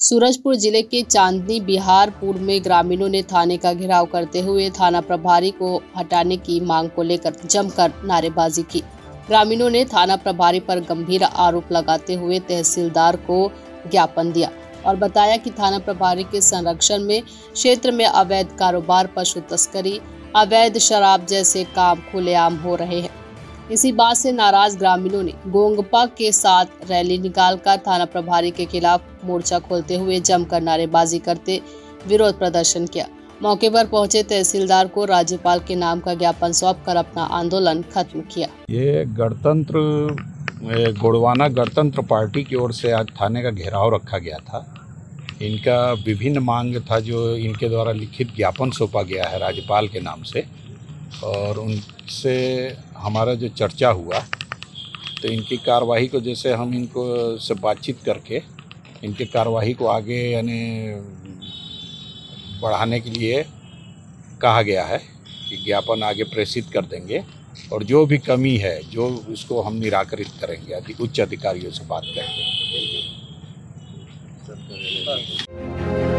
सूरजपुर जिले के चांदनी बिहारपुर में ग्रामीणों ने थाने का घेराव करते हुए थाना प्रभारी को हटाने की मांग को लेकर जमकर नारेबाजी की। ग्रामीणों ने थाना प्रभारी पर गंभीर आरोप लगाते हुए तहसीलदार को ज्ञापन दिया और बताया कि थाना प्रभारी के संरक्षण में क्षेत्र में अवैध कारोबार, पशु तस्करी, अवैध शराब जैसे काम खुलेआम हो रहे हैं। इसी बात से नाराज ग्रामीणों ने गोंगपा के साथ रैली निकालकर थाना प्रभारी के खिलाफ मोर्चा खोलते हुए जमकर नारेबाजी करते विरोध प्रदर्शन किया। मौके पर पहुंचे तहसीलदार को राज्यपाल के नाम का ज्ञापन सौंपकर अपना आंदोलन खत्म किया। ये गोड़वाना गणतंत्र पार्टी की ओर से आज थाने का घेराव रखा गया था। इनका विभिन्न मांग था जो इनके द्वारा लिखित ज्ञापन सौंपा गया है राज्यपाल के नाम से, और उनसे हमारा जो चर्चा हुआ तो इनकी कार्यवाही को जैसे हम इनको से बातचीत करके इनके कार्यवाही को आगे यानी बढ़ाने के लिए कहा गया है कि ज्ञापन आगे प्रेषित कर देंगे और जो भी कमी है जो उसको हम निराकरित करेंगे, उच्च अधिकारियों से बात करेंगे।